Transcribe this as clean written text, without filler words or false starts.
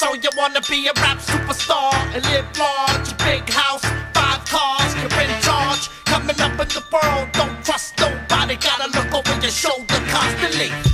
So you wanna be a rap superstar and live large, big house, 5 cars, you're in charge. Coming up in the world, don't trust nobody, gotta look over your shoulder constantly.